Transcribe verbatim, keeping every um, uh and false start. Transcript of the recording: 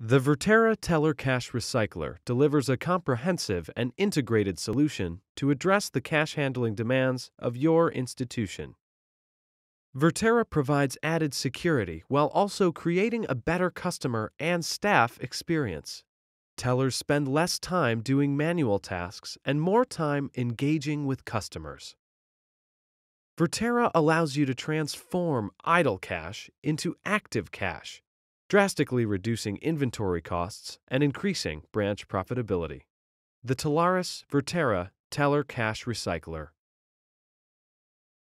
The Vertera Teller Cash Recycler delivers a comprehensive and integrated solution to address the cash handling demands of your institution. Vertera provides added security while also creating a better customer and staff experience. Tellers spend less time doing manual tasks and more time engaging with customers. Vertera allows you to transform idle cash into active cash, drastically reducing inventory costs and increasing branch profitability. The Talaris Vertera Teller Cash Recycler.